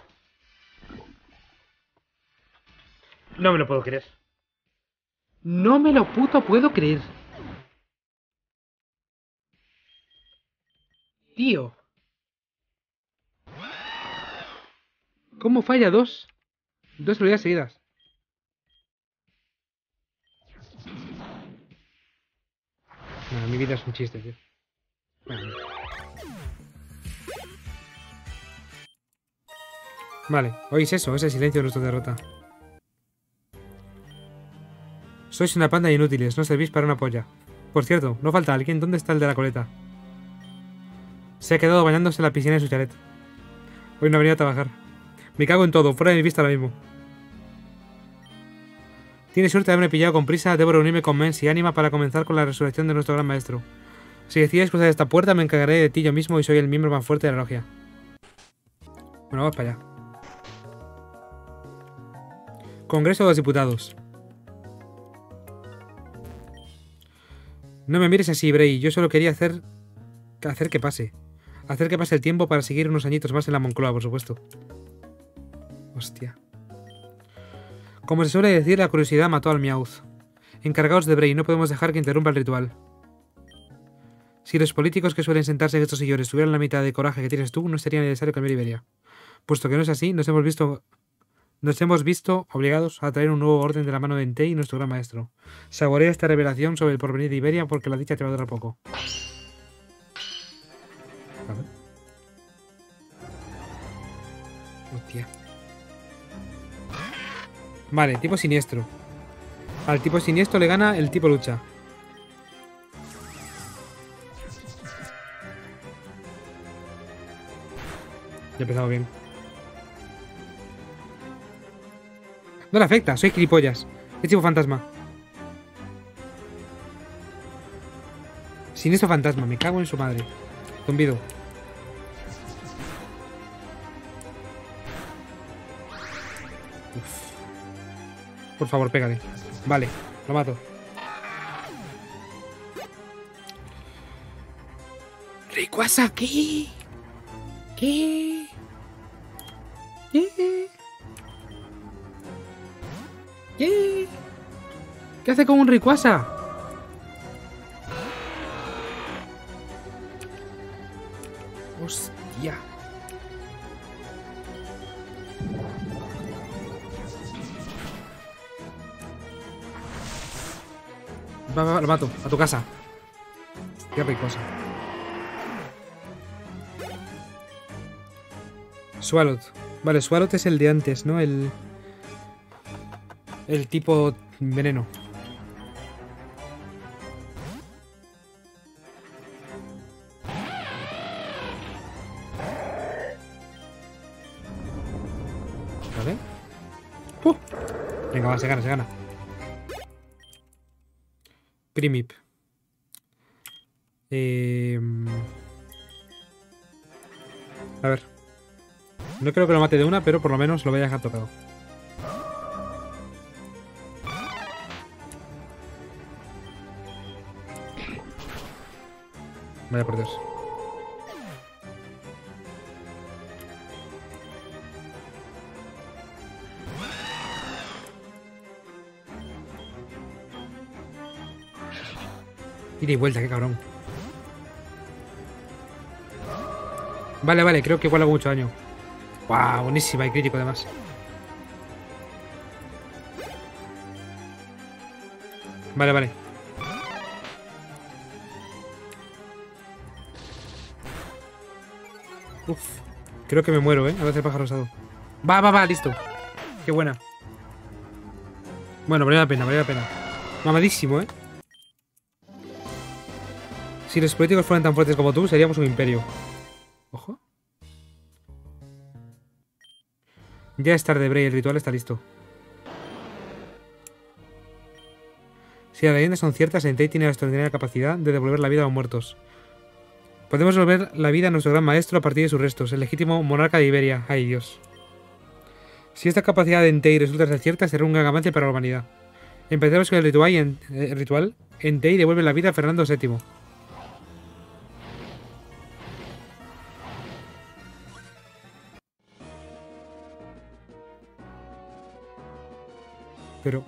No me lo puedo creer. No me lo puto puedo creer. Tío. ¿Cómo falla dos? Dos habilidades seguidas. Nah, mi vida es un chiste, tío. Vale, oís eso, ese silencio de nuestra derrota. Sois una panda de inútiles, no servís para una polla. Por cierto, no falta alguien, ¿dónde está el de la coleta? Se ha quedado bañándose en la piscina de su chalet. Hoy no ha venido a trabajar. Me cago en todo, fuera de mi vista ahora mismo. Tienes suerte de haberme pillado con prisa, debo reunirme con Mens y Anima para comenzar con la resurrección de nuestro gran maestro. Si decides cruzar esta puerta, me encargaré de ti yo mismo y soy el miembro más fuerte de la logia. Bueno, vamos para allá. Congreso de los Diputados. No me mires así, Bray. Yo solo quería hacer que pase. Hacer que pase el tiempo para seguir unos añitos más en la Moncloa, por supuesto. Hostia. Como se suele decir, la curiosidad mató al Meowth. Encargaos de Bray, no podemos dejar que interrumpa el ritual. Si los políticos que suelen sentarse en estos sillones tuvieran la mitad de coraje que tienes tú, no sería necesario cambiar Iberia. Puesto que no es así, nos hemos visto obligados a traer un nuevo orden de la mano de Entei, nuestro gran maestro. Saborea esta revelación sobre el porvenir de Iberia porque la dicha te va a durar poco. Hostia. Vale, tipo siniestro. Al tipo siniestro le gana el tipo lucha. Ya empezamos bien. No le afecta, soy gilipollas. Es tipo fantasma. Siniestro fantasma, me cago en su madre. Zumbido. Uf. Por favor, pégale. Vale, lo mato. ¿Rayquaza qué? ¿Qué? ¿Qué? ¿Qué? ¿Qué hace con un Rayquaza? Hostia. Va, lo mato. A tu casa. Qué Rayquaza. Swalot. Vale, Swalot es el de antes, ¿no? El el tipo veneno. Vale. Venga, va, se gana, se gana. Primip. A ver. No creo que lo mate de una, pero por lo menos lo voy a dejar tocado. Vaya por Dios. Ida y vuelta, qué cabrón. Vale, vale, creo que igual hago mucho daño. Wow, buenísima y crítico además. Vale, vale. Uf. Creo que me muero, A veces el pájaro rosado. Va, va, va, listo. Qué buena. Bueno, vale la pena, vale la pena. Mamadísimo, Si los políticos fueran tan fuertes como tú, seríamos un imperio. Ojo. Ya es tarde, Bray, el ritual está listo. Si las leyendas son ciertas, Entei tiene la extraordinaria capacidad de devolver la vida a los muertos. Podemos devolver la vida a nuestro gran maestro a partir de sus restos, el legítimo monarca de Iberia. ¡Ay, Dios! Si esta capacidad de Entei resulta ser cierta, será un gran avance para la humanidad. Empezaremos con el ritual. Entei devuelve la vida a Fernando VII. Pero...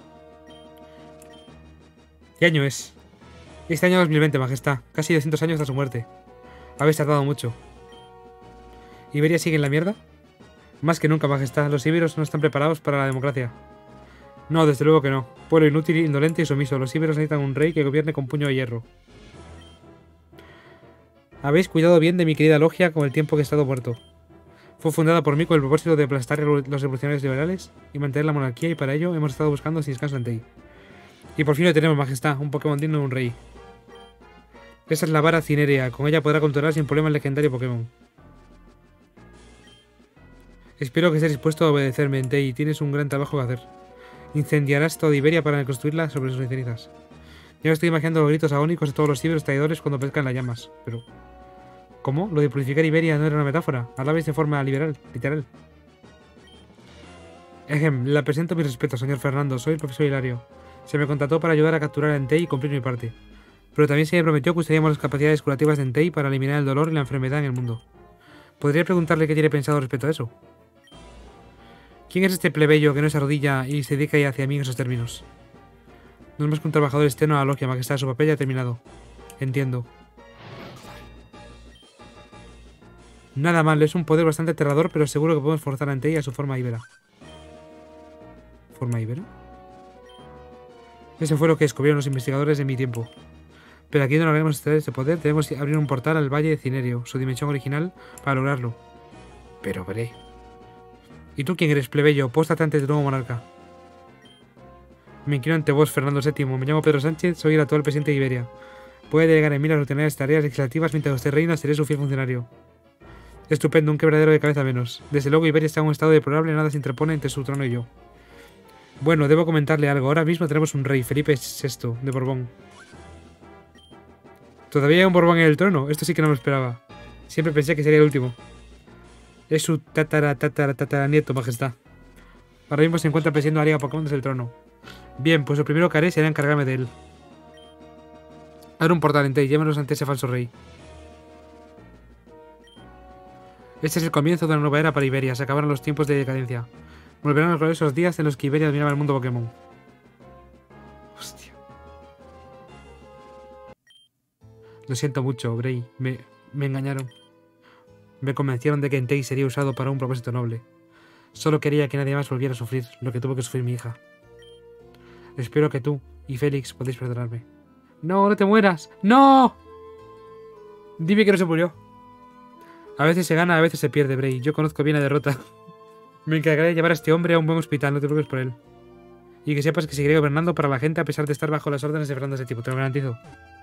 ¿qué año es? Este año 2020, Majestad. Casi 200 años de su muerte. Habéis tardado mucho. ¿Iberia sigue en la mierda? Más que nunca, Majestad. Los íberos no están preparados para la democracia. No, desde luego que no. Pueblo inútil, indolente y sumiso. Los íberos necesitan un rey que gobierne con puño de hierro. Habéis cuidado bien de mi querida logia con el tiempo que he estado muerto. Fue fundada por mí con el propósito de aplastar los revolucionarios liberales y mantener la monarquía, y para ello hemos estado buscando sin descanso Entei. Y por fin lo tenemos, Majestad, un Pokémon digno de un rey. Esa es la vara cinérea, con ella podrá controlar sin problema el legendario Pokémon. Espero que estés dispuesto a obedecerme, Entei, tienes un gran trabajo que hacer. Incendiarás toda Iberia para reconstruirla sobre sus cenizas. Ya me estoy imaginando los gritos agónicos de todos los íberos traidores cuando pescan las llamas, pero... ¿cómo? Lo de purificar Iberia no era una metáfora. Hablabais de forma literal. Le presento mis respetos, señor Fernando. Soy el profesor Hilario. Se me contrató para ayudar a capturar a Entei y cumplir mi parte. Pero también se me prometió que usaríamos las capacidades curativas de Entei para eliminar el dolor y la enfermedad en el mundo. ¿Podría preguntarle qué tiene pensado respecto a eso? ¿Quién es este plebeyo que no se arrodilla y se dedica hacia mí en esos términos? No es más que un trabajador externo a la logia, Majestad. Su papel ya ha terminado. Entiendo. Nada mal, es un poder bastante aterrador, pero seguro que podemos forzar a Entei a su forma íbera. ¿Forma íbera? Eso fue lo que descubrieron los investigadores de mi tiempo. Pero aquí no lograremos extraer este poder, debemos abrir un portal al Valle de Cinerio, su dimensión original, para lograrlo. Pero veré. ¿Y tú quién eres, plebeyo? Póstate ante tu nuevo monarca. Me inclino ante vos, Fernando VII. Me llamo Pedro Sánchez, soy el actual presidente de Iberia. Puede delegar en mí las rutinarias tareas legislativas mientras usted reina, seré su fiel funcionario. Estupendo, un quebradero de cabeza menos. Desde luego Iberia está en un estado deplorable, nada se interpone entre su trono y yo. Bueno, debo comentarle algo. Ahora mismo tenemos un rey, Felipe VI, de Borbón. ¿Todavía hay un Borbón en el trono? Esto sí que no lo esperaba. Siempre pensé que sería el último. Es su tataranieto, Majestad. Ahora mismo se encuentra presidiendo a la Liga Pokémon desde el trono. Bien, pues lo primero que haré será encargarme de él. Abre un portal, Entei, llévanos ante ese falso rey. Este es el comienzo de una nueva era para Iberia. Se acabaron los tiempos de decadencia. Volverán los gloriosos días en los que Iberia dominaba el mundo Pokémon. Hostia. Lo siento mucho, Bray. Me engañaron. Me convencieron de que Entei sería usado para un propósito noble. Solo quería que nadie más volviera a sufrir lo que tuvo que sufrir mi hija. Espero que tú y Félix podéis perdonarme. ¡No, no te mueras! ¡No! Dime que no se murió. A veces se gana, a veces se pierde, Bray. Yo conozco bien la derrota. Me encargaré de llevar a este hombre a un buen hospital, no te preocupes por él. Y que sepas que seguiré gobernando para la gente a pesar de estar bajo las órdenes de Fernando VII. Te lo garantizo.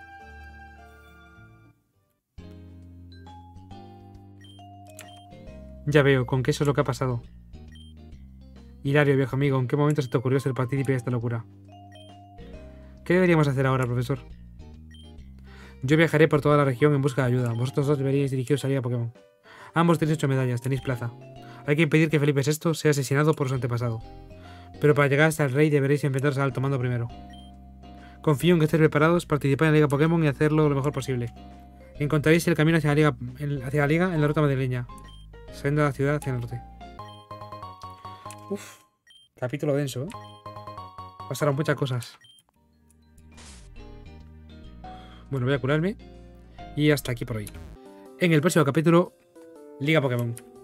Ya veo, con que eso es lo que ha pasado. Hilario, viejo amigo, ¿en qué momento se te ocurrió ser partícipe de esta locura? ¿Qué deberíamos hacer ahora, profesor? Yo viajaré por toda la región en busca de ayuda. Vosotros dos deberíais dirigiros a Liga Pokémon. Ambos tenéis 8 medallas, tenéis plaza. Hay que impedir que Felipe VI sea asesinado por su antepasado. Pero para llegar hasta el rey deberéis enfrentaros al alto mando primero. Confío en que estéis preparados, participar en la Liga Pokémon y hacerlo lo mejor posible. Encontraréis el camino hacia la Liga en la ruta madrileña, saliendo de la ciudad hacia el norte. Uf, capítulo denso, ¿eh? Pasaron muchas cosas. Bueno, voy a curarme. Y hasta aquí por hoy. En el próximo capítulo, Liga Pokémon.